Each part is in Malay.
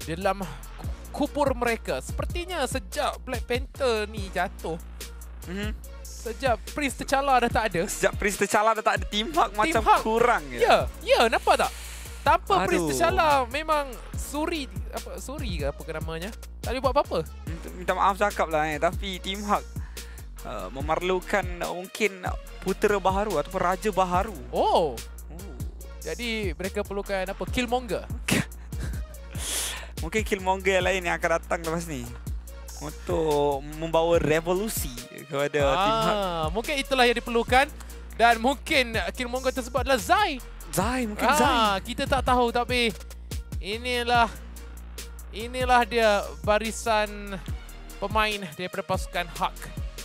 dalam kubur mereka. Sepertinya sejak Black Panther ni jatuh, sejak Prince T'Challa dah tak ada. Sejak Prince T'Challa dah tak ada, Team Hawk macam Hawk kurang Ya, nampak tak? Tanpa Prince Aduh. T'Challa memang Suri ke apa ke namanya, tak boleh buat apa-apa. Minta maaf cakap lah tapi Team Hawk memerlukan mungkin putera baharu ataupun raja baharu. Oh. Jadi mereka perlukan apa? Killmonger. Mungkin Killmonger lain yang akan datang lepas ni untuk membawa revolusi kepada Team Hawk. Mungkin itulah yang diperlukan. Dan mungkin Killmonger tersebut adalah Zai. Mungkin Zai. Kita tak tahu, tapi inilah dia barisan pemain daripada pasukan Hawk.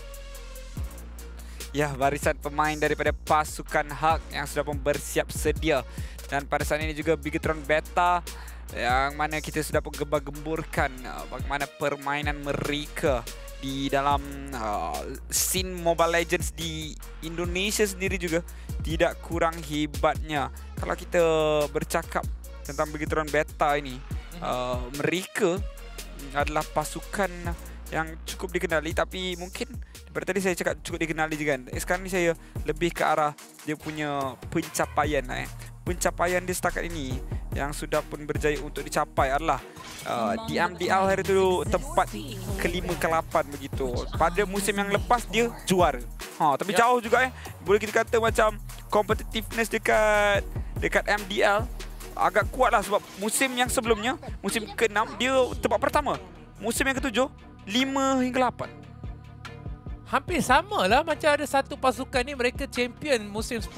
Ya, barisan pemain daripada pasukan Hawk yang sudah pun bersiap sedia. Dan pada saat ini juga Bigetron Beta yang mana kita sudah pun gembar-gemburkan bagaimana permainan mereka di dalam scene Mobile Legends di Indonesia sendiri juga tidak kurang hebatnya. Kalau kita bercakap tentang Bigetron Beta ini, mereka adalah pasukan yang cukup dikenali, tapi mungkin daripada tadi saya cakap cukup dikenali juga kan. Sekarang ni saya lebih ke arah dia punya pencapaian pencapaian dia setakat ini yang sudah pun berjaya untuk dicapai adalah di MDL hari itu tempat ke-5 ke-8 begitu. Pada musim yang lepas dia juara. Tapi jauh juga boleh kita kata macam competitiveness dekat MDL agak kuat lah, sebab musim yang sebelumnya, musim ke-6 dia tempat pertama. Musim yang ke-7 5 hingga 8. Hampir sama lah macam ada satu pasukan ni mereka champion musim 10.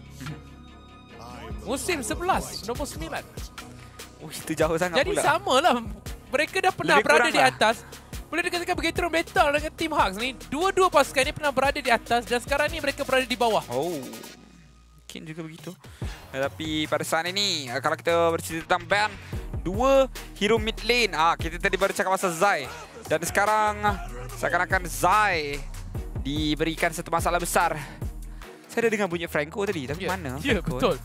Musim 11, nombor 9. Itu jauh sangat Jadi pula. Jadi sama lah. Mereka dah pernah Lebih berada kurang di lah. atas. Boleh dikatakan Bigetron Beta dengan Team Hawks ni, dua-dua pasukan ni pernah berada di atas dan sekarang ni mereka berada di bawah. Mungkin juga begitu. Tapi pada saat ini kalau kita bercerita tentang ban, 2 hero mid lane. Kita tadi baru cakap pasal Zai. Dan sekarang seakan-akan Zai diberikan satu masalah besar. Saya dah dengar bunyi Franco tadi, tapi mana Ya, Franco? betul.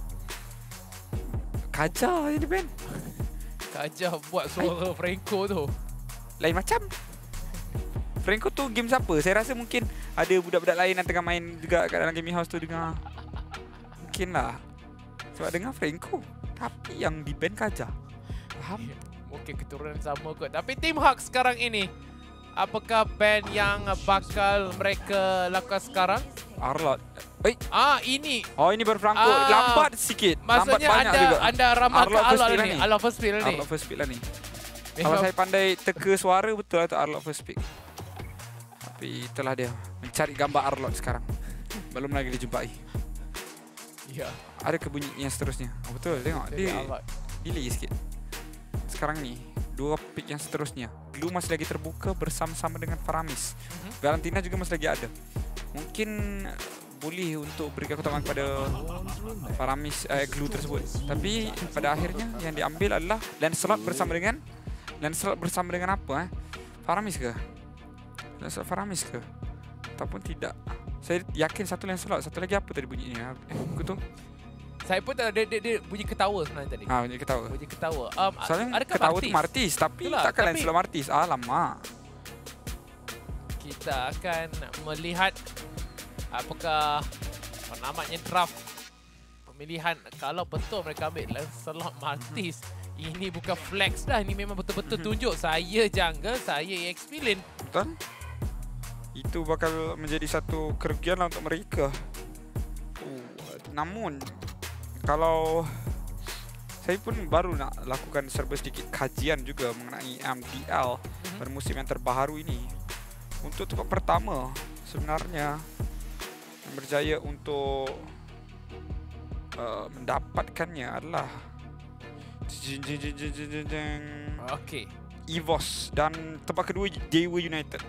Kaja ini Ben. Kaja buat suara Franco tu. Lain macam. Franco tu game siapa? Saya rasa mungkin ada budak-budak lain yang tengah main juga kat dalam gaming house tu dengar. Mungkin lah. Sebab dengar Franco. Tapi yang di band Kaja. Faham? Mungkin keturunan sama kot. Tapi Team Hawks sekarang ini, apakah band yang bakal mereka lakukan sekarang? Arlot. Ini. Ini baru Franco. Lambat sikit. Maksudnya lambat banyak juga. anda ramal ke Arlot Arlot first ni. pick Arlot first pick ni. Arlot first pick lah ni. Kalau saya pandai teka suara, betul lah tu Arlot first pick. Tapi itulah dia. Mencari gambar Arlot sekarang. Belum lagi dijumpai. Ya. Ada kebunyi yang seterusnya. Betul, tengok. Dia delay sikit. Sekarang ni 2 pick yang seterusnya. Glue masih lagi terbuka bersama-sama dengan Faramis. Valentina juga masih lagi ada. Mungkin boleh untuk berikan keutamaan kepada Faramis Glue tersebut. Tapi pada akhirnya yang diambil adalah Lancelot bersama dengan apa? Faramis ke? Lancelot Faramis ke? Ataupun tidak? Saya yakin satu Lancelot, satu lagi apa tadi bunyinya? Aku tu. Saya pun tak ada dia bunyi ketawa sebenarnya tadi. Bunyi ketawa. Bunyi ketawa. Soalnya ketawa tu Martis, tapi itulah, takkan Lancelot Martis. Alamak. Kita akan melihat apakah namanya draft pemilihan. Kalau betul mereka ambil Lancelot Martis, ini bukan flex dah. Ini memang betul-betul tunjuk saya jungle, saya EXP lane. Betul. Itu bakal menjadi satu kerugian lah untuk mereka. Namun kalau saya pun baru nak lakukan serba sedikit kajian juga mengenai MDL bermusim yang terbaru ini. Untuk tempat pertama sebenarnya yang berjaya untuk mendapatkannya adalah EVOS dan tempat kedua Dewa United.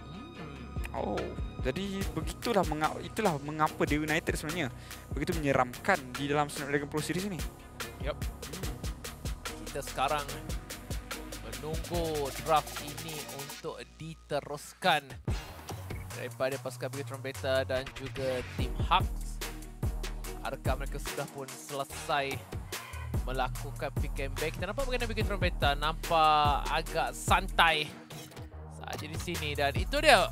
Jadi itulah mengapa Dewa United sebenarnya begitu menyeramkan di dalam Snapdragon Pro Series ini. Yep. Kita sekarang menunggu draft ini untuk diteruskan daripada pasukan Bigetron Beta dan juga Team Hawks. Adakah mereka sudah pun selesai melakukan pick and back. Kita nampak bagaimana Bigetron Beta nampak agak santai saja di sini. Dan itu dia.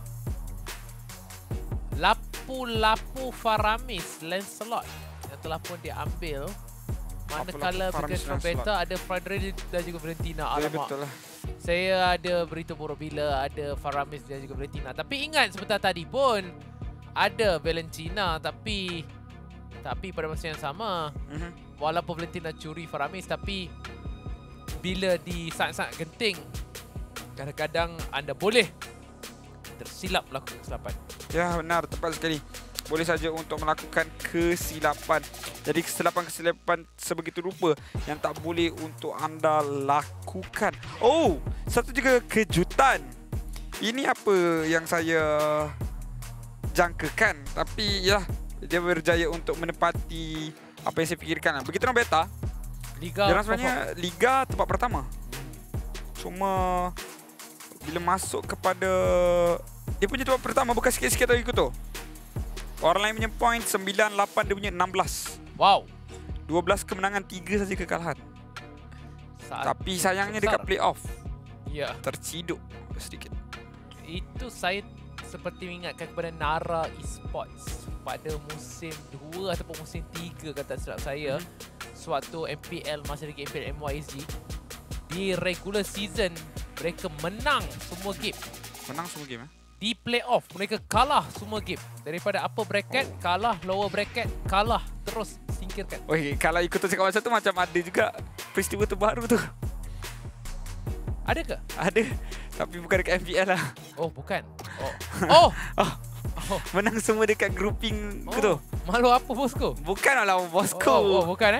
Lapu-lapu Faramis Lancelot yang telah pun diambil. Manakala Bigetron Beta ada Frederick dan juga Valentina. Alamak. Betul lah. Saya ada berita buruk bila ada Faramis dan juga Valentina. Tapi ingat sebentar tadi pun ada Valentina tapi pada masa yang sama walaupun Valentina curi Faramis, tapi bila di saat-saat genting kadang-kadang anda boleh tersilap melakukan kesilapan. Ya benar, tepat sekali. Boleh saja untuk melakukan kesilapan. Jadi kesilapan-kesilapan sebegitu rupa yang tak boleh untuk anda lakukan. Oh, satu juga kejutan. Ini apa yang saya jangkakan, tapi ya dia berjaya untuk menepati apa yang saya fikirkan. Bigetron Beta Liga dia sebenarnya Liga tempat pertama. Cuma bila masuk kepada dia punya tempat pertama bukan sikit-sikit lagi tu. Orang lain punya point 9, 8, dia punya 16. Wow. 12 kemenangan, 3 saja kekalahan. Tapi sayangnya besar. dekat playoff Ya. terciduk sedikit. Itu saya seperti mengingatkan kepada Nara Esports pada musim 2 ataupun musim 3 kata silap saya. Suatu MPL, masa lagi MPL MYSG. Di regular season mereka menang semua game. Menang semua game Di playoff mereka kalah semua game. Daripada upper bracket kalah, lower bracket kalah, terus singkirkan. Oi, kalau ikut cakap masa tu macam ada juga peristiwa terbaru tu. Ada ke? Ada, tapi bukan dekat MPL lah. Oh, bukan. Oh. Menang semua dekat grouping ke tu. Malu apa bosku? Bukan lah bosku. Oh, bukan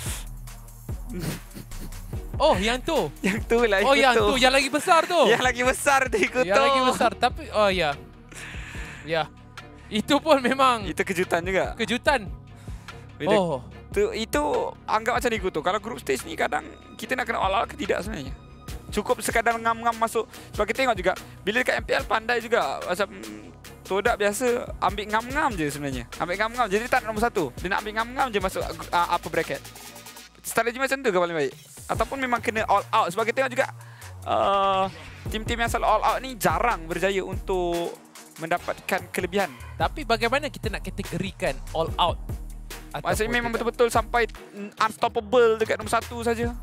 Oh, yang tu. Yang tu lah ikut Oh, yang tu. Yang lagi besar tu. Yang lagi besar tu ikut tu. Yang lagi besar. Tapi, oh ya. Ya. Itu pun memang Itu kejutan juga. kejutan. Bila Oh. Itu anggap macam ikut tu. Kalau group stage ni kadang kita nak kena all-out ke tidak sebenarnya. Cukup sekadar ngam-ngam masuk. Sebab kita tengok juga, bila dekat MPL pandai juga. Macam Todak biasa ambil ngam-ngam je sebenarnya. Ambil ngam-ngam. Jadi tak nak nombor 1. Dia nak ambil ngam-ngam je masuk upper bracket. Strategi macam tu ke paling baik? Ataupun memang kena all out? Sebab kita tengok juga tim-tim yang selalu all out ni jarang berjaya untuk mendapatkan kelebihan. Tapi bagaimana kita nak kategorikan all out? Maksudnya memang betul-betul sampai unstoppable dekat nombor 1 saja.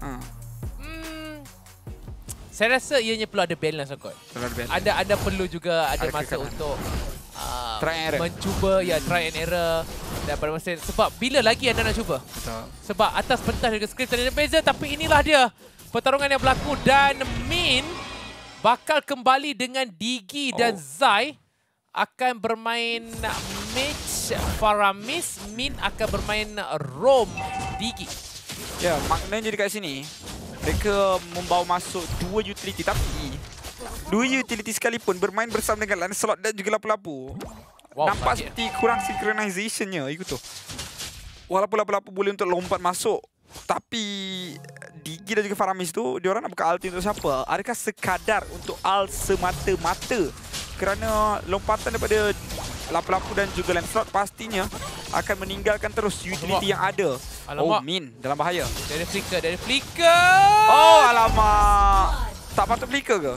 Saya rasa ianya perlu ada balance kot. Ada perlu juga ada masa untuk try and error. mencuba, ya, try and error. Dan pada masa sebab bila lagi anda nak cuba? Betul. Sebab atas pentas dengan skrip tadi ada beza, tapi inilah dia pertarungan yang berlaku dan Min bakal kembali dengan Digi dan Zai akan bermain Mitch Faramis, Min akan bermain Rom Digi. Ya, maknanya dekat sini mereka membawa masuk 2 utility, tapi 2 utility sekalipun bermain bersama dengan Lancelot dan juga lapu-lapu. Wow, nampak sakit. seperti kurang synchronization-nya ikut tu. Walaupun lapu-lapu boleh untuk lompat masuk, tapi Digi dan juga Faramis tu, diorang nak buka ulti untuk siapa? Adakah sekadar untuk ult semata-mata? Kerana lompatan daripada lapu-lapu dan juga Lancelot pastinya akan meninggalkan terus utility yang ada. Alamak. Oh, Min dalam bahaya. Dari flicker. Oh, alamak. Tak patut flicker ke?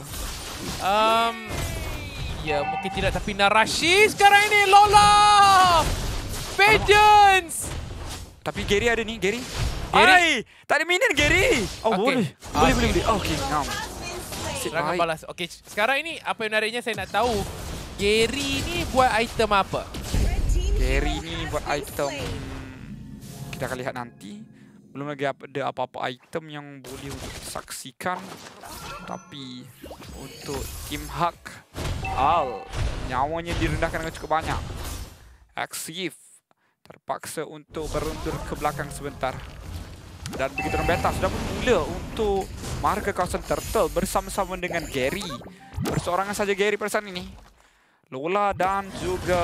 Ya, mungkin tidak, tapi Narashi sekarang ini Lola. Vengeance. Tapi Gary ada ni, Gary. Gary? Tak ada minion Gary. Oh, Okay. boleh. Okey, ngam. Serangan balas. Okey, sekarang ini apa yang menariknya saya nak tahu. Gary ni buat item apa? Gary ni buat item, kita akan lihat nanti. Belum lagi ada apa-apa item yang boleh untuk disaksikan. Tapi untuk Tim Hak, nyawanya direndahkan dengan cukup banyak. Exif terpaksa untuk berundur ke belakang sebentar. Dan Bigetron Beta sudah bermula untuk marka kawasan Turtle bersama-sama dengan Gary. Berseorangan saja Gary pada saat ini. Lola dan juga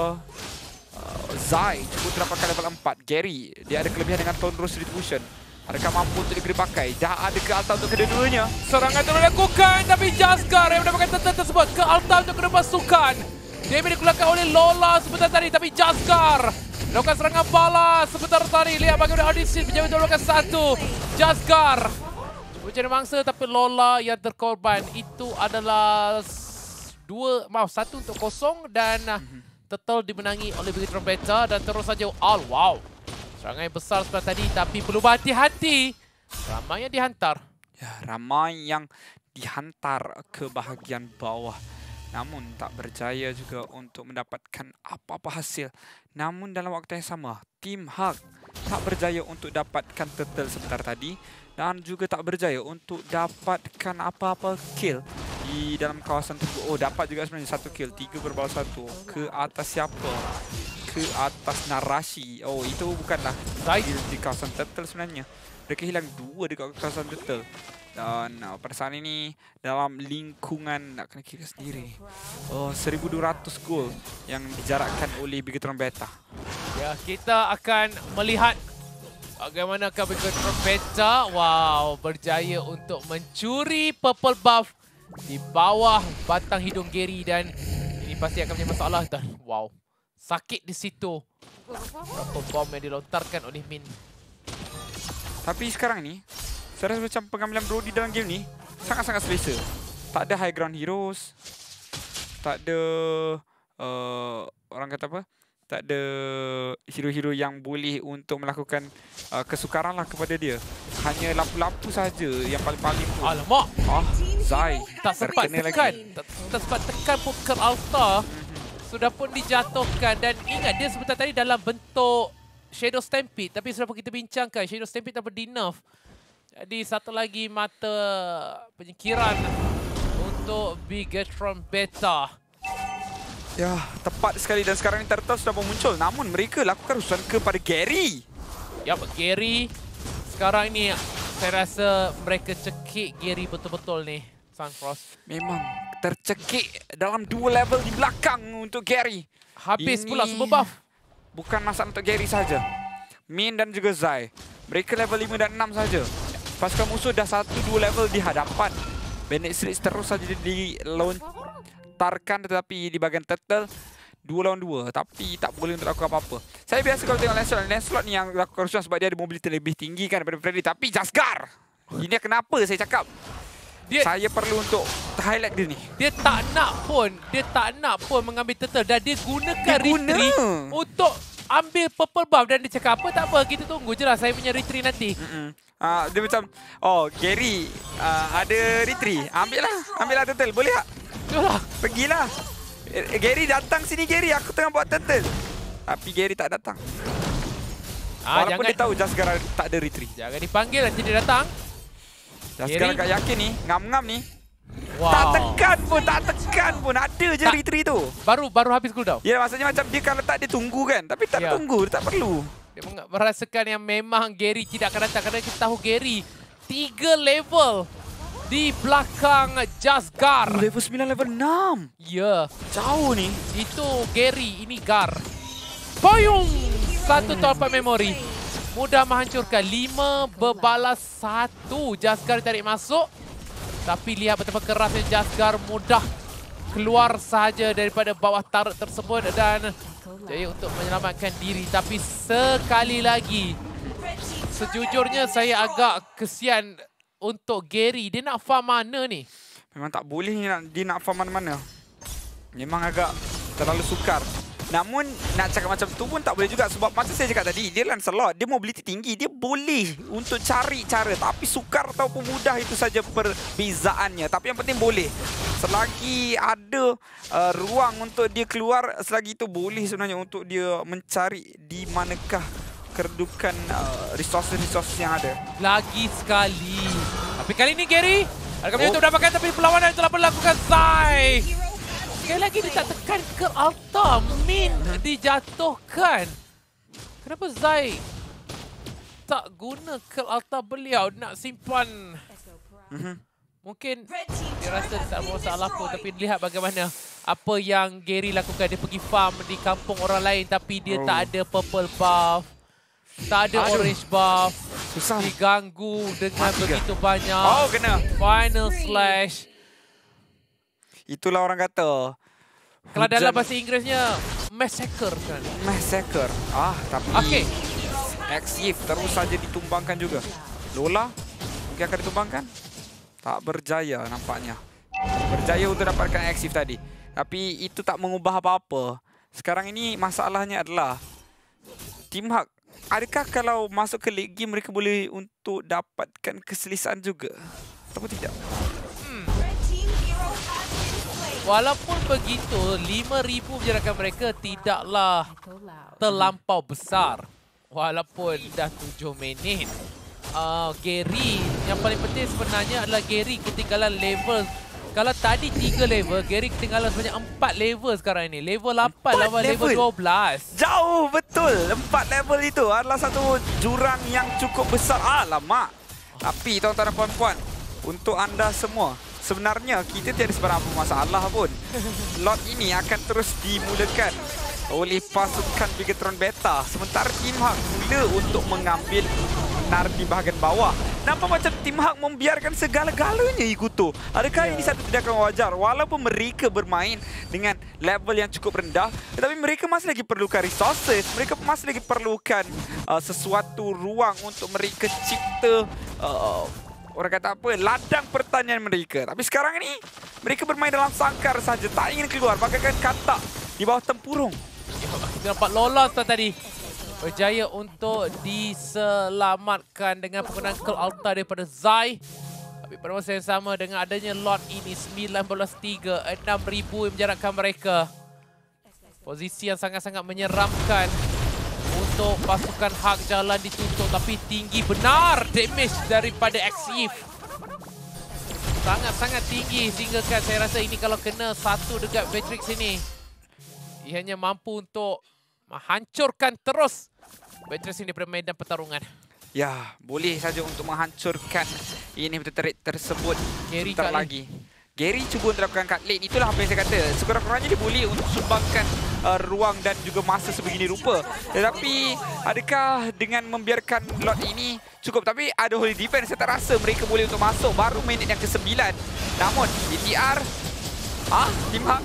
Zai cukup dapatkan level 4. Gary, dia ada kelebihan dengan Thunderous Retribution. Adakah mampu untuk diberi pakai? Dah ada ke altar untuk kedua-duanya. Serangan terus dilakukan, tapi Jaskar yang mendapatkan turtle tersebut ke altar untuk kedua pasukan. Dia dikeluarkan oleh Lola sebentar tadi, tapi Jaskar melakukan serangan balas sebentar tadi. Lihat bagaimana audisi menjadi melakukan 1. Jazzgar cuba cari mangsa tapi Lola yang terkorban. Itu adalah 1-0 dan Turtle dimenangi oleh Bigetron Beta dan terus saja wow. Serangan yang besar sebelah tadi tapi perlu berhati-hati. Ramai yang dihantar. Ya, ramai yang dihantar ke bahagian bawah. Namun tak berjaya juga untuk mendapatkan apa-apa hasil. Namun dalam waktu yang sama, tim Hug tak berjaya untuk dapatkan turtle sebentar tadi. Dan juga tak berjaya untuk dapatkan apa-apa kill di dalam kawasan tersebut. Oh, dapat juga sebenarnya 1 kill. 3/1. Ke atas siapa? Ke atas Narashi. Oh, itu bukanlah kill di kawasan turtle sebenarnya. Mereka hilang 2 di kawasan turtle. Dan pada saat ini dalam lingkungan nak kena kira sendiri. Oh, 1200 gol yang dijarakkan oleh Bigetron Beta. Ya, kita akan melihat bagaimana Bigetron Beta berjaya untuk mencuri purple buff di bawah batang hidung Gary dan ini pasti akan menjadi masalah. Dan sakit di situ. Berapa bom yang dilontarkan oleh Min. Tapi sekarang ni saya rasa macam pengambilan Brody dalam game ni sangat-sangat selesa. Tak ada high ground heroes. Tak ada orang kata apa? Tak ada hero-hero yang boleh untuk melakukan kesukaran lah kepada dia. Hanya lampu-lampu saja yang paling-paling pun. Alamak. Zai tak sempat tekan. Tak sempat tekan pun ke Altar. Sudah pun dijatuhkan dan ingat dia sebentar tadi dalam bentuk Shadow Stampede. Tapi sudah pun kita bincangkan Shadow Stampede tanpa di-nerf. Jadi satu lagi mata penyingkiran untuk Bigetron Beta. Ya, tepat sekali dan sekarang ni Turtle sudah pun muncul. Namun mereka lakukan rusuhan kepada Gary. Ya, Gary. Sekarang ni saya rasa mereka cekik Gary betul-betul ni, Sunfrost. Memang tercekik dalam 2 level di belakang untuk Gary. Habis ini pula semua buff. Bukan masalah untuk Gary saja. Min dan juga Zai. Mereka level 5 dan 6 saja. Pasukan musuh dah 1-2 level di hadapan. Bandit Street terus saja dilontarkan tetapi di bahagian Turtle 2 lawan 2 tapi tak boleh untuk lakukan apa-apa. Saya biasa kalau tengok Lancelot ni yang lakukan rusuhan sebab dia ada mobility lebih tinggi kan daripada Freddy. Tapi Jazzgar! Ini kenapa saya cakap? Saya perlu untuk highlight dia ni. Dia tak nak pun mengambil Turtle dan dia gunakan retreat untuk ambil purple buff dan dia cakap apa tak apa kita tunggu je lah saya punya retreat nanti. Dia macam Gary ada retreat. Ambil lah turtle boleh tak? Yalah. Pergilah. Gary datang sini Gary, aku tengah buat turtle. Tapi Gary tak datang. Walaupun dia tahu Jazzgar tak ada retreat. Jangan dipanggil nanti dia datang. Jazzgar agak yakin ni, ngam-ngam ni. Tak tekan pun. Ada je retreat tu. Baru habis cooldown. Ya, maksudnya macam dia kalau tak dia tunggu kan. Tapi tak tunggu, tak perlu. Dia merasakan yang memang Gary tidak akan datang kerana kita tahu Gary 3 level di belakang Jazzgar. Level 9, level 6. Ya. Jauh ni. Itu Gary, ini Gar. Boyong! 1 torpedo memori. Mudah menghancurkan. 5 berbalas 1. Jazzgar tarik masuk. Tapi lihat betapa kerasnya Jazzgar mudah keluar sahaja daripada bawah turret tersebut dan jaya untuk menyelamatkan diri. Tapi sekali lagi, sejujurnya saya agak kesian untuk Gary. Dia nak farm mana ni? Memang tak boleh dia nak farm mana-mana. Memang agak terlalu sukar. Namun nak cakap macam tu pun tak boleh juga sebab macam saya cakap tadi, dia Lancelot, dia mobility tinggi, dia boleh untuk cari cara tapi sukar ataupun mudah itu saja perbezaannya. Tapi yang penting boleh. Selagi ada ruang untuk dia keluar, selagi itu boleh sebenarnya untuk dia mencari di manakah kedudukan resources yang ada. Lagi sekali. Tapi kali ini Gary akan menyentuh mendapatkan tapi perlawanan telah berlakukan Zai. Sekali lagi dia tak tekan ke Altar. Min dijatuhkan. Kenapa Zai tak guna ke Altar beliau nak simpan? Mungkin dia rasa tak ada masalah pun. Tapi lihat bagaimana apa yang Gary lakukan. Dia pergi farm di kampung orang lain tapi dia tak ada purple buff. Tak ada orange buff. Susah. Diganggu dengan begitu banyak. Kena. Final slash. Itulah orang kata. Kalau dalam bahasa Inggerisnya massacre kan. Massacre. Tapi X-Yift terus saja ditumbangkan juga. Lola mungkin akan ditumbangkan. Tak berjaya nampaknya. Berjaya untuk dapatkan eksif tadi. Tapi itu tak mengubah apa-apa. Sekarang ini masalahnya adalah Team Hak, adakah kalau masuk ke league game mereka boleh untuk dapatkan keselesaan juga? Ataupun tidak? Walaupun begitu, 5,000 penjarakan mereka tidaklah terlampau besar. Walaupun dah 7 minit. Gary, yang paling penting sebenarnya adalah Gary ketinggalan level. Kalau tadi 3 level, Gary ketinggalan sebanyak 4 level sekarang ini. Level 8 lawan level 12. Jauh betul. 4 level itu adalah satu jurang yang cukup besar. Alamak. Tapi tuan-tuan dan puan-puan, untuk anda semua, sebenarnya kita tiada sebarang apa masalah pun. Lot ini akan terus dimulakan oleh pasukan Bigetron Beta. Sementara Team Hak mula untuk mengambil nar di bahagian bawah. Nampak macam Team Hak membiarkan segala-galanya Iguto. Adakah ini satu tindakan wajar? Walaupun mereka bermain dengan level yang cukup rendah, tetapi mereka masih lagi perlukan resources. Mereka masih lagi perlukan sesuatu ruang untuk mereka cipta orang kata apa, ladang pertanian mereka. Tapi sekarang ini mereka bermain dalam sangkar saja, tak ingin keluar, bagaikan katak di bawah tempurung. Kita nampak lolos tadi. Berjaya untuk diselamatkan dengan penggunaan Curl Altar daripada Zai. Tapi pada masa yang sama dengan adanya lot ini 19-3, 6,000 yang menjarakkan mereka. Posisi yang sangat-sangat menyeramkan untuk pasukan Hak. Jalan ditutup tapi tinggi benar damage daripada Exif. Sangat-sangat tinggi sehingga kan saya rasa ini kalau kena satu dekat Matrix ini, ia hanya mampu untuk menghancurkan terus Matrix ini daripada medan pertarungan. Ya, boleh saja untuk menghancurkan ini turret tersebut. Gary sebentar lagi. Gary cuba untuk dapatkan kat lane. Itulah apa yang saya kata. Sekurang-kurangnya dia boleh untuk sumbangkan ruang dan juga masa sebegini rupa. Tetapi adakah dengan membiarkan lot ini cukup? Tapi ada holy defense. Saya tak rasa mereka boleh untuk masuk. Baru minit yang ke-9. Namun DTR Team Hak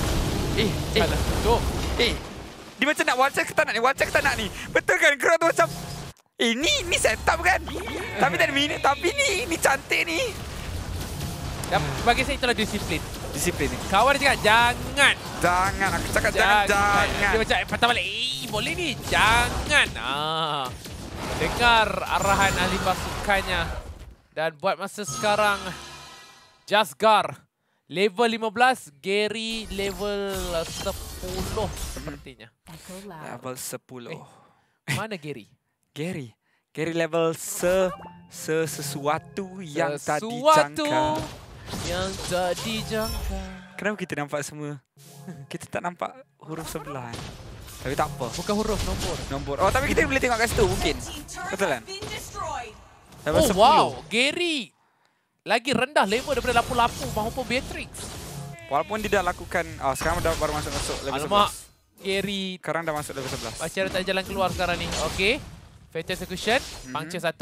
dia macam nak one check tak nak ni, one check tak nak ni. Betul kan? Crowd tu macam ini setup kan? Tapi tak ada minit. Tapi ni cantik ni. Dan bagi saya itulah disiplin. Disiplin ni. Kawan dia cakap jangan. Jangan, aku cakap jangan. Dia macam patah balik. Boleh ni. Jangan. Dengar arahan ahli pasukannya. Dan buat masa sekarang Jasgar level 15, Gary level 10 sepertinya. Level 10. Mana Gary? Gary level sesuatu yang tak dijangka. Yang tak dijangka. Kenapa kita nampak semua? Kita tak nampak huruf sebelah. Tapi tak apa. Bukan huruf, nombor. Oh, tapi kita boleh tengok kat situ mungkin. Betul kan? Level 10. Wow, Gary lagi rendah level daripada lapu-lapu maupun Beatrix. Walaupun dia dah lakukan, sekarang baru masuk level 11. Alamak, Gary sekarang dah masuk level 11. Macam tak jalan keluar sekarang ni. Okey. Fatal Execution, puncture 1.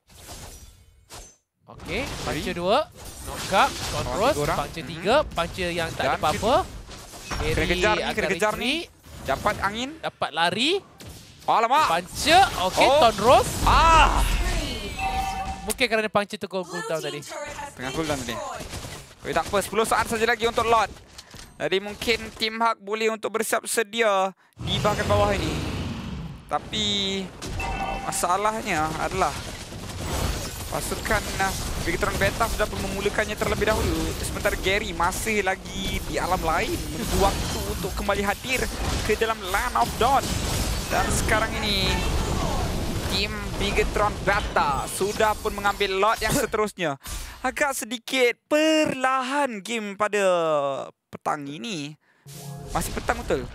Okey, puncture 2. Knockup, control, puncture 3. Puncture yang tak ada apa-apa. Kena kejar ni. Dapat angin. Dapat lari. Alamak. Puncture, okey, Tonros. Mungkin kerana puncture tu cooldown tadi. Tengah cooldown tadi. Okay, tak apa, 10 saat saja lagi untuk lot. Jadi mungkin Team Hak boleh untuk bersiap sedia di bahagian bawah ini. Tapi masalahnya adalah pasukan Bigetron Beta sudah pun memulakannya terlebih dahulu. Sementara Gary masih lagi di alam lain, menunggu waktu untuk kembali hadir ke dalam Land of Dawn. Dan sekarang ini tim Bigetron Beta sudah pun mengambil lot yang seterusnya. Agak sedikit perlahan game pada petang ini. Masih petang betul?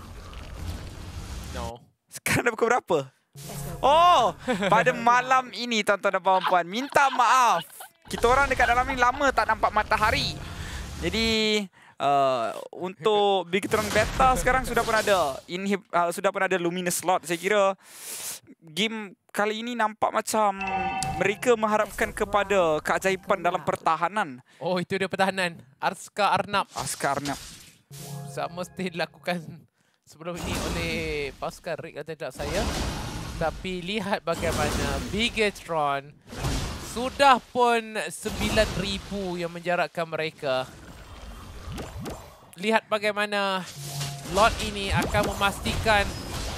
No. Sekarang dah pukul berapa? Oh, pada malam ini tuan-tuan dan puan-puan, minta maaf. Kita orang dekat dalam ni lama tak nampak matahari. Jadi untuk Bigetron Beta sekarang sudah pun ada luminous slot. Saya kira game kali ini nampak macam mereka mengharapkan kepada keajaiban dalam pertahanan. Oh, itu dia pertahanan. Arska Arnab. Sama mesti dilakukan sebelum ini oleh pasukan Rick atau tidak saya. Tapi lihat bagaimana Bigetron Sudah pun 9,000 yang menjarakkan mereka. Lihat bagaimana Lord ini akan memastikan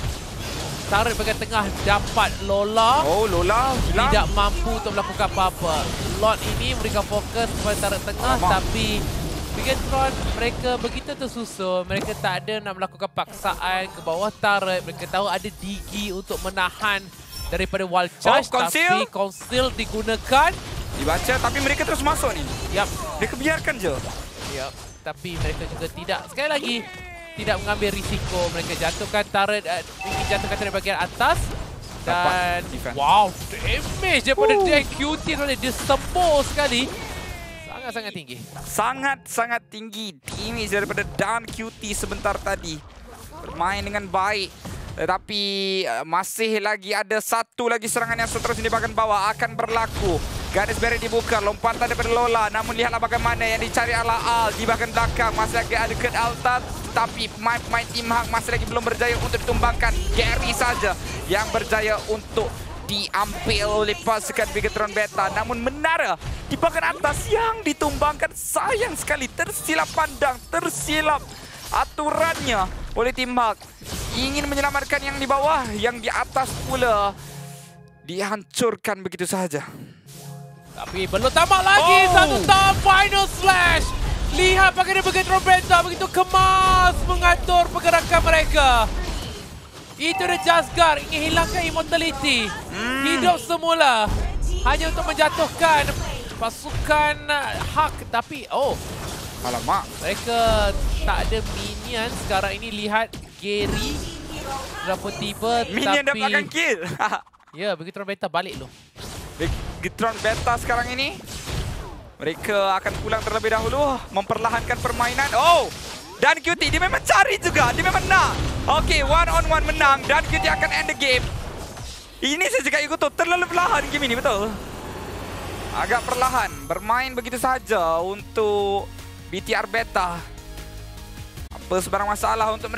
turret bahagian tengah dapat Lola. Oh, Lola hilang. Tidak mampu untuk melakukan apa-apa. Lord ini memberikan fokus kepada turret tengah. Tapi Bigetron mereka begitu tersusun. Mereka tak ada nak melakukan paksaan ke bawah turret. Mereka tahu ada Digi untuk menahan daripada wall charge. Tapi conceal digunakan. Dibaca tapi mereka terus masuk ni. Yap. Mereka biarkan je. Yap. Tapi mereka juga tidak. Sekali lagi. Tidak mengambil risiko. Mereka jatuhkan turret. Ingin jatuhkan turret bahagian atas. Dan wow. Damage daripada DQT. Dia sembur sekali. Sangat-sangat tinggi. Sangat-sangat tinggi damage daripada Dan QT sebentar tadi. Bermain dengan baik. Tetapi masih lagi ada satu lagi serangan yang seterusnya di bahagian bawah akan berlaku. Garis barrier dibuka, lompatan daripada Lola. Namun lihatlah bagaimana yang dicari ala Al di bahagian belakang. Masih lagi ada Kurt Alta. Tetapi pemain-pemain Team Hak masih lagi belum berjaya untuk ditumbangkan. Gary saja yang berjaya untuk diambil oleh pasukan Bigetron Beta. Namun menara di bahagian atas yang ditumbangkan. Sayang sekali tersilap pandang, tersilap aturannya oleh Team Hak. Ingin menyelamatkan yang di bawah, yang di atas pula dihancurkan begitu saja. Tapi belum tamat lagi. Satu tahap final slash. Lihat bagaimana Bigetron Beta begitu kemas mengatur pergerakan mereka. Itu ada Just Guard ingin hilangkan immortality. Hidup semula hanya untuk menjatuhkan pasukan Hak. Tapi alamak, mereka tak ada minion sekarang ini. Lihat Gary sudah pun tiba. Minion tapi dah belakang kill. ya, Bigetron Beta balik loh. Bigetron Beta sekarang ini mereka akan pulang terlebih dahulu, memperlahankan permainan. Dan QT dia memang cari juga, dia memang nak. Okey, 1-on-1 menang dan QT akan end the game. Ini saya cakap Yugoto, terlalu perlahan game ini, betul? Agak perlahan, bermain begitu saja untuk BTR Beta. Apa sebarang masalah untuk